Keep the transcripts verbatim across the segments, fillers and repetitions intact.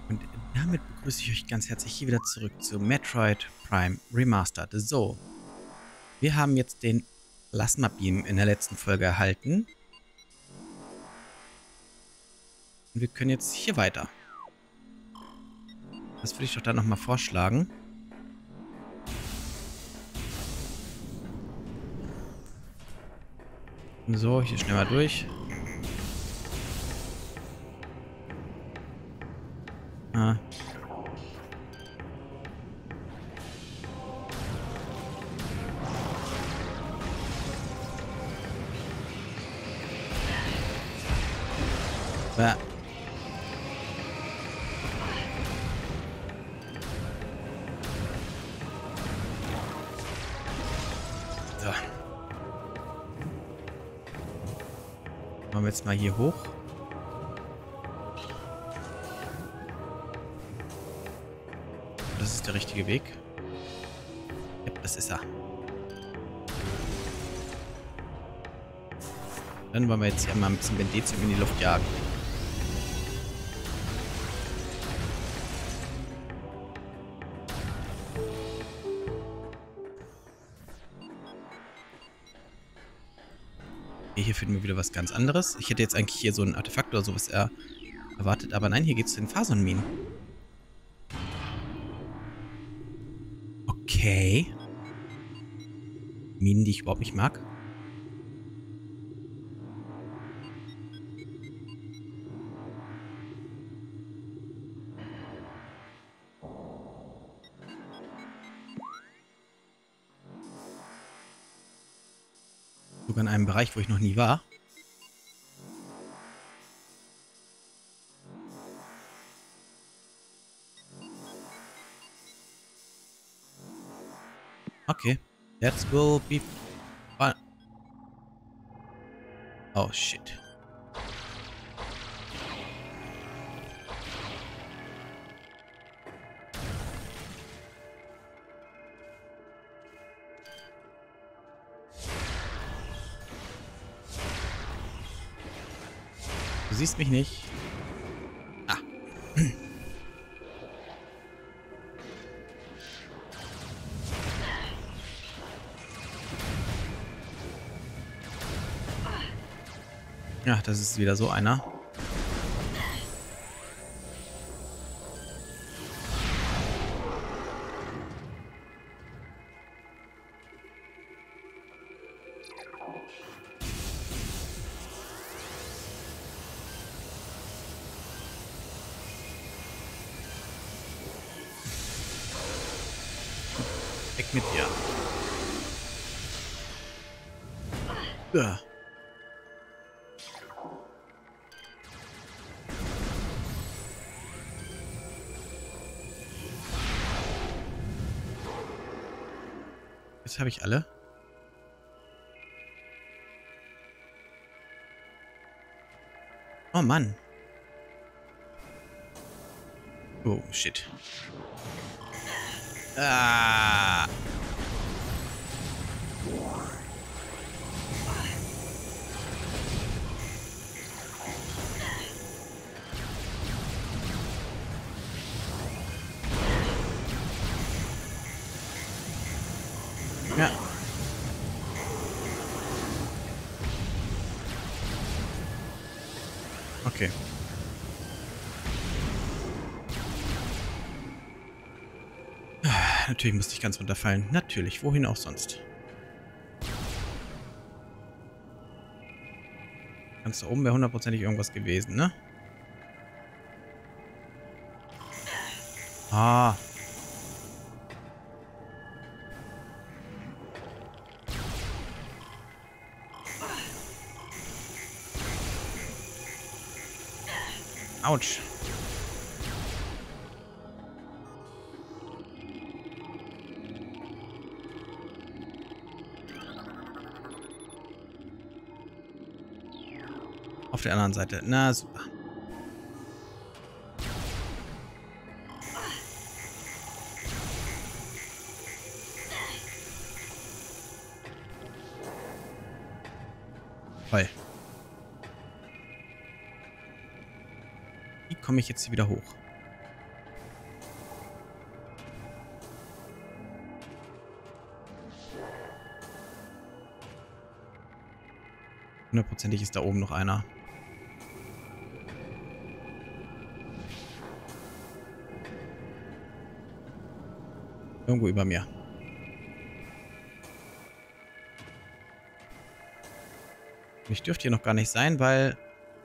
Und damit begrüße ich euch ganz herzlich hier wieder zurück zu Metroid Prime Remastered. So, wir haben jetzt den Plasma Beam in der letzten Folge erhalten. Und wir können jetzt hier weiter. Das würde ich doch dann nochmal vorschlagen. So, hier schnell mal durch. Ah. Ja. So. Machen wir jetzt mal hier hoch. Das ist der richtige Weg. Ja, das ist er. Dann wollen wir jetzt hier mal ein bisschen Bendezium in die Luft jagen. Hier finden wir wieder was ganz anderes. Ich hätte jetzt eigentlich hier so ein Artefakt oder sowas er erwartet, aber nein, hier geht es zu den Phasonminen. Okay. Minen, die ich überhaupt nicht mag. Sogar in einem Bereich, wo ich noch nie war. Okay. That will be fun. Oh, shit. Du siehst mich nicht. Ah. Ja, das ist wieder so einer. Weg mit dir. Ja. Jetzt habe ich alle. Oh Mann. Oh, shit. Ah. Ja. Okay. Natürlich musste ich ganz runterfallen. Natürlich, wohin auch sonst. Ganz da oben wäre hundertprozentig irgendwas gewesen, ne? Ah. Autsch. Auf der anderen Seite. Na, super. Toll. Wie komme ich jetzt hier wieder hoch? Hundertprozentig ist da oben noch einer. Irgendwo über mir. Ich dürfte hier noch gar nicht sein, weil...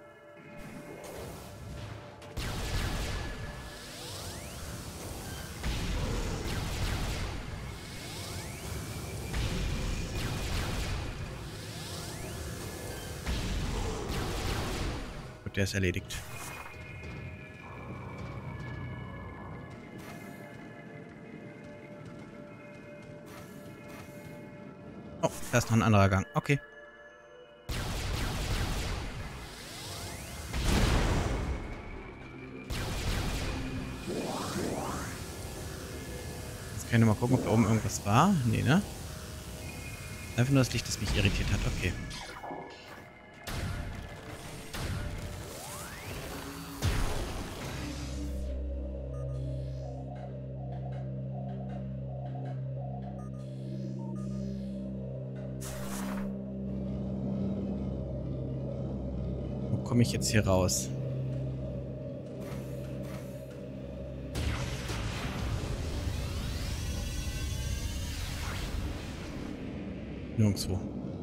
Gut, der ist erledigt. Oh, da ist noch ein anderer Gang. Okay. Jetzt kann ich mal gucken, ob da oben irgendwas war. Nee, ne? Einfach nur das Licht, das mich irritiert hat. Okay. Wo komme ich jetzt hier raus? Nirgendwo.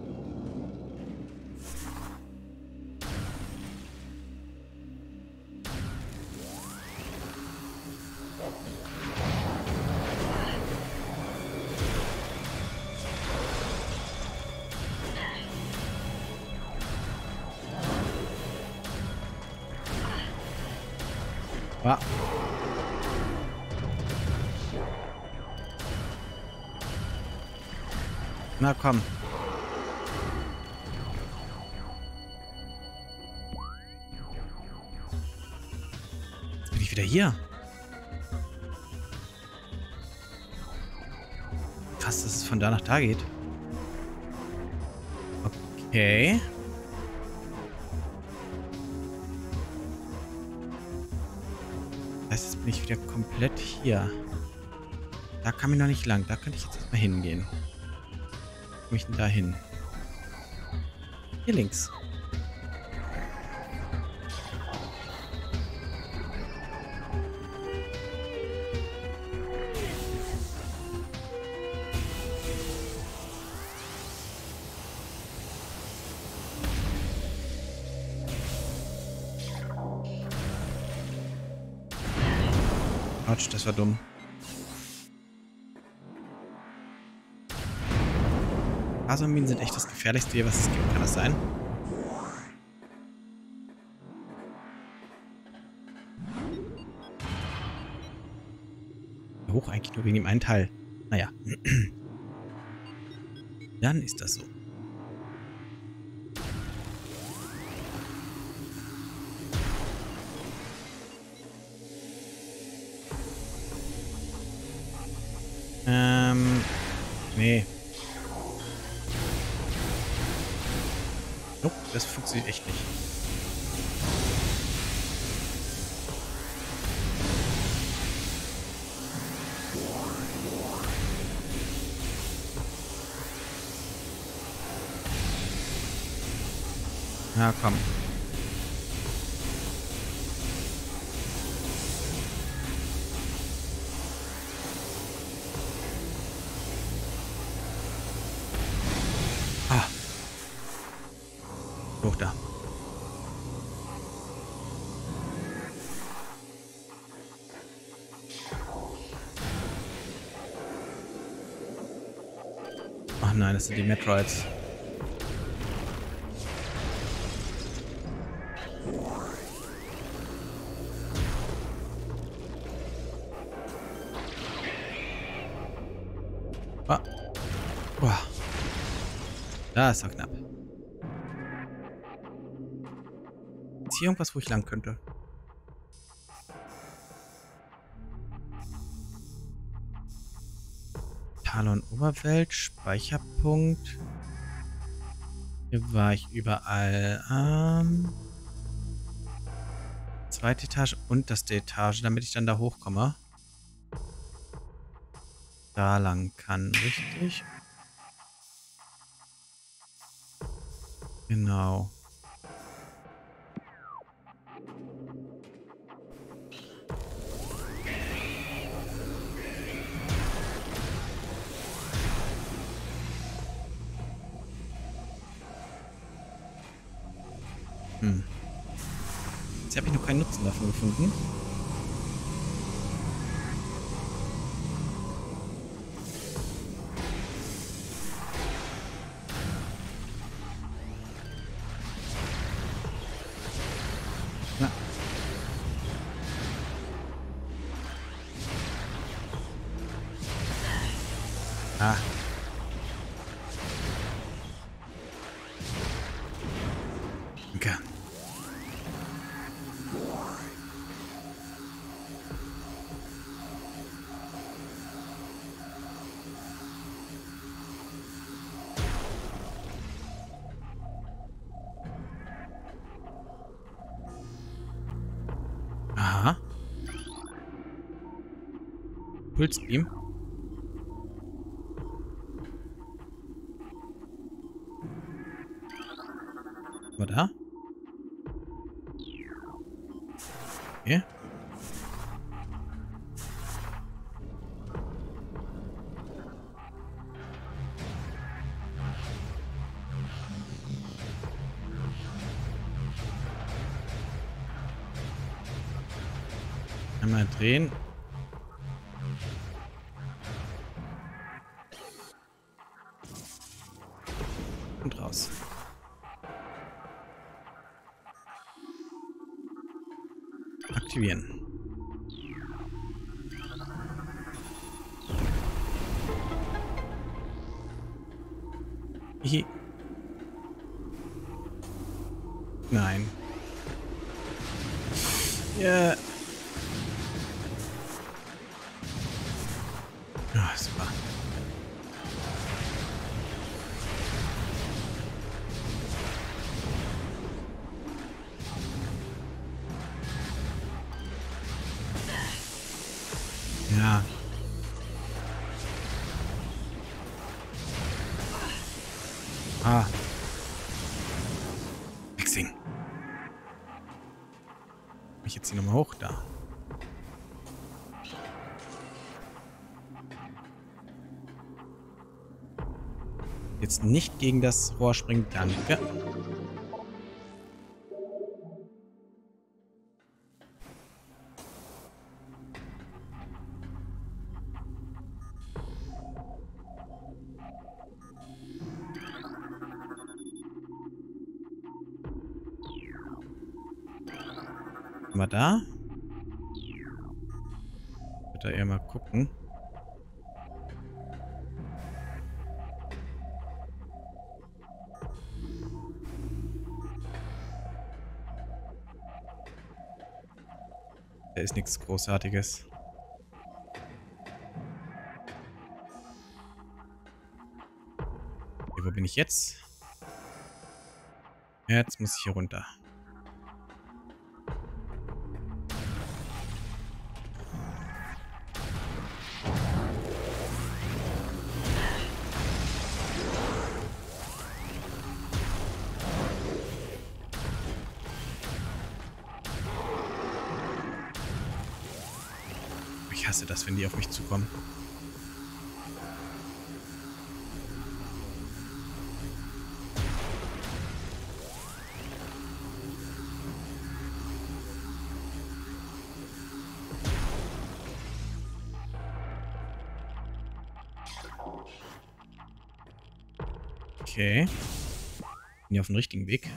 Ah. Na komm. Jetzt bin ich wieder hier. Krass, dass es von da nach da geht. Okay. Das heißt, jetzt bin ich wieder komplett hier. Da kam ich noch nicht lang. Da könnte ich jetzt erstmal hingehen. Wo komme ich denn da hin? Hier links. Autsch, das war dumm. Laserminen sind echt das gefährlichste hier, was es gibt. Kann das sein? Hoch eigentlich nur wegen dem einen Teil. Naja. Dann ist das so. Ähm. Nee. Nope, das funktioniert echt nicht. Na komm. Ah. Hoch da. Ach nein, das sind die Metroids. Ah. Boah. Da ist er knapp. Ist hier irgendwas, wo ich lang könnte? Talon Oberwelt, Speicherpunkt. Hier war ich überall. Ähm, zweite Etage und das der Etage, damit ich dann da hochkomme. Da lang kann, richtig. Genau. Hm. Jetzt habe ich noch keinen Nutzen davon gefunden. Na. Ah. Okay. Aha. Pulsbeam. War da? Okay. Einmal drehen. Und raus. Aktivieren. Hihi. Nein. Ja. Ah, super. Ja. Ah. Mixing. Ich jetzt hier nochmal hoch da. Jetzt nicht gegen das Rohr springen. Danke. Mal da. Ich würde da eher mal gucken. Da ist nichts Großartiges. Okay, wo bin ich jetzt? Jetzt muss ich hier runter. Ich hasse das, wenn die auf mich zukommen. Okay. Bin hier auf dem richtigen Weg?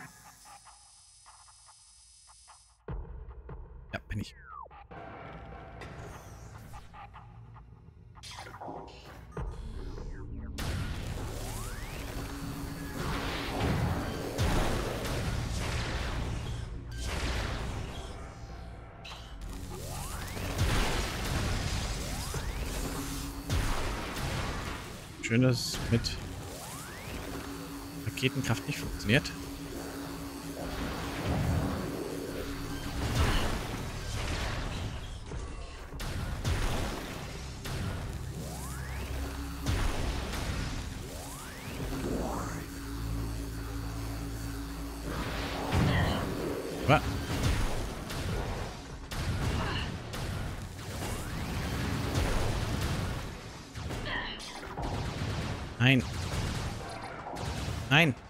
Ja, bin ich. Schön, dass es mit Raketenkraft nicht funktioniert. Nein. Nein.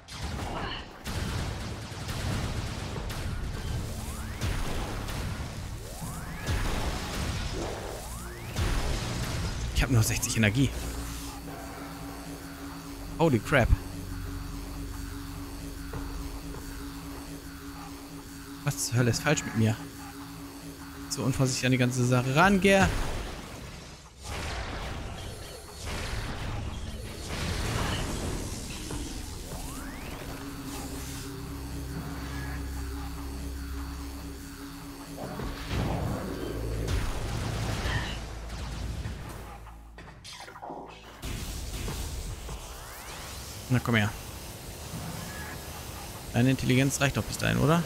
Ich habe nur sechzig Energie. Holy crap. Was zur Hölle ist falsch mit mir? So unvorsichtig an die ganze Sache rangehe. Na komm her. Deine Intelligenz reicht doch bis dahin, oder?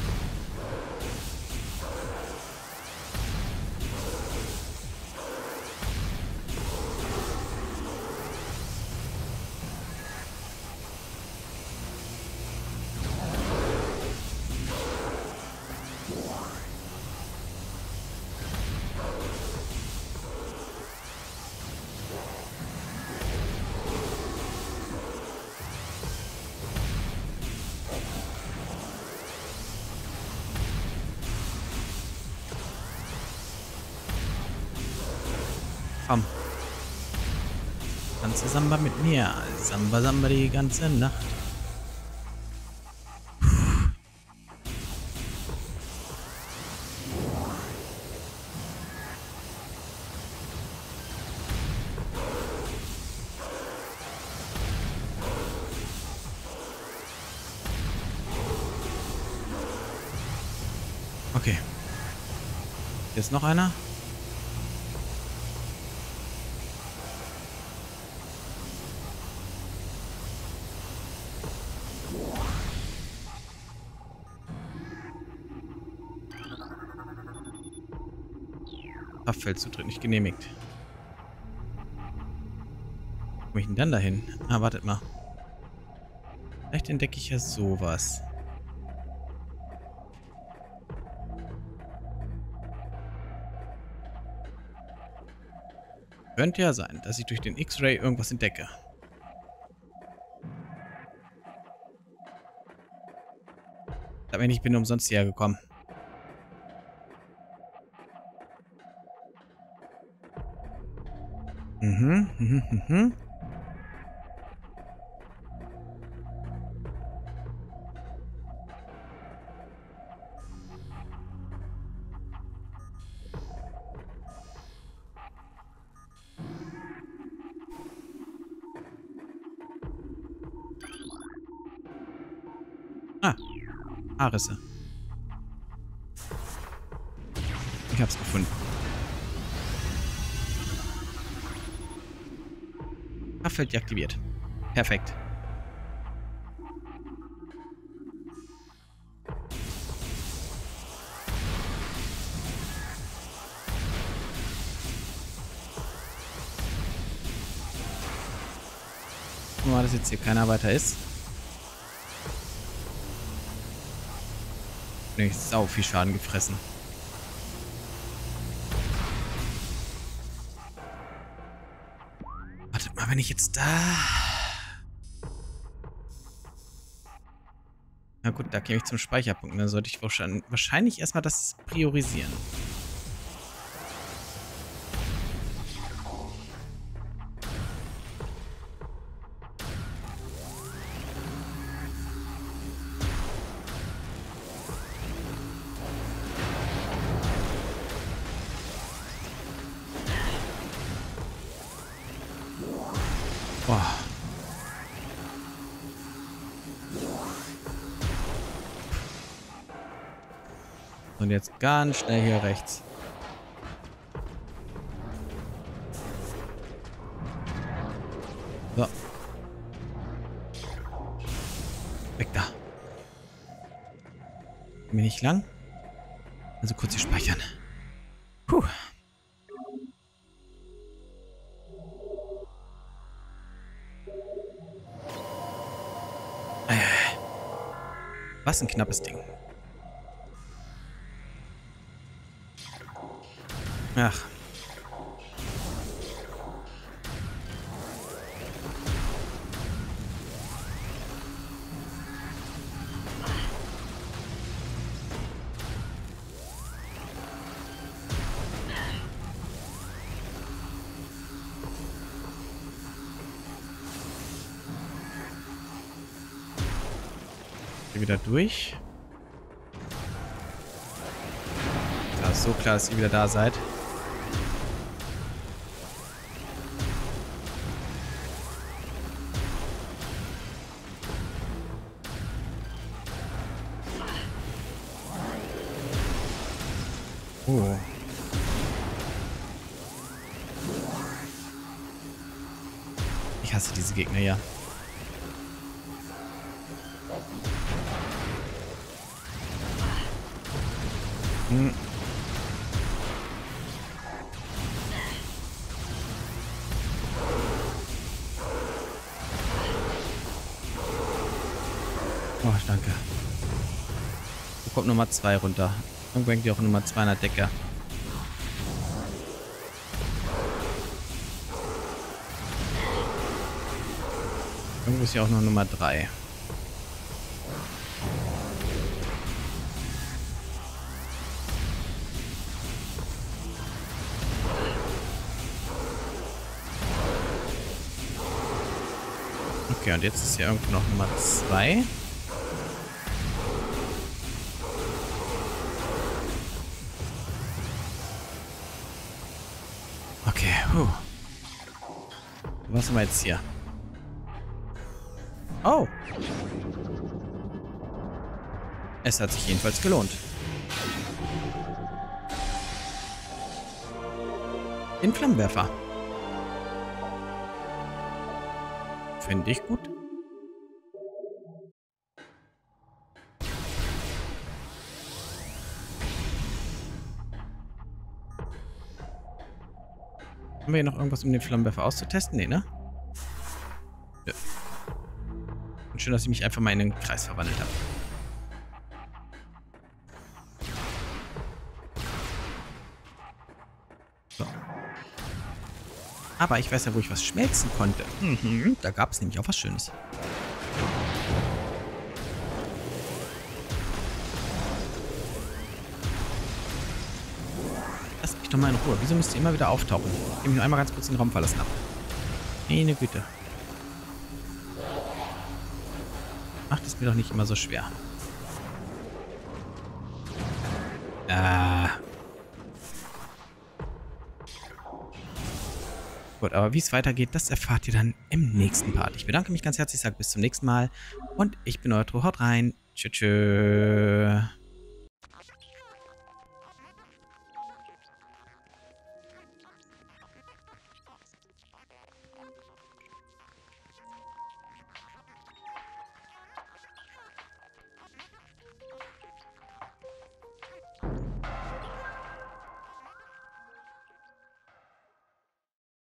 Komm. Tanze Samba mit mir. Samba, Samba die ganze Nacht. Okay. Hier ist noch einer. Kraftfeldzutritt nicht genehmigt. Wo komme ich denn dann dahin? Ah, wartet mal. Vielleicht entdecke ich ja sowas. Könnte ja sein, dass ich durch den X-Ray irgendwas entdecke. Aber ich bin umsonst hierher gekommen. Mhm, mhm, mhm. Ah, Haarrisse. Ich hab's gefunden. Kraftfeld deaktiviert. Perfekt. Nur, dass jetzt hier keiner weiter ist. Ich habe sau viel Schaden gefressen. Wartet mal, wenn ich jetzt da... Na gut, da käme ich zum Speicherpunkt. Dann sollte ich wahrscheinlich, wahrscheinlich erstmal das priorisieren. Boah. Und jetzt ganz schnell hier rechts. So. Weg da. Bin ich lang? Also kurz hier speichern. Puh. Was ein knappes Ding. Ach. hier wieder durch. Ja, ist so klar, dass ihr wieder da seid. Oh. Ich hasse diese Gegner ja. Hm. Oh, danke. Wo kommt Nummer zwei runter? Irgendwo hängt die auch Nummer zwei an der Decke. Irgendwo ist ja auch noch Nummer drei. Okay, und jetzt ist hier irgendwo noch Nummer zwei. Okay, huh. Was haben wir jetzt hier? Oh. Es hat sich jedenfalls gelohnt. Den Flammenwerfer. Finde ich gut. Haben wir hier noch irgendwas, um den Flammenwerfer auszutesten? Nee, ne? Ja. Und schön, dass ich mich einfach mal in den Kreis verwandelt habe. So. Aber ich weiß ja, wo ich was schmelzen konnte. Mhm, da gab es nämlich auch was Schönes. Lasst mich doch mal in Ruhe. Wieso müsst ihr immer wieder auftauchen? Ich habe mich nur einmal ganz kurz den Raum verlassen habe. Meine Güte. Macht es mir doch nicht immer so schwer. Ah. Gut, aber wie es weitergeht, das erfahrt ihr dann im nächsten Part. Ich bedanke mich ganz herzlich, sage bis zum nächsten Mal und ich bin euer Tro. Haut rein. Tschüss. Tschüss.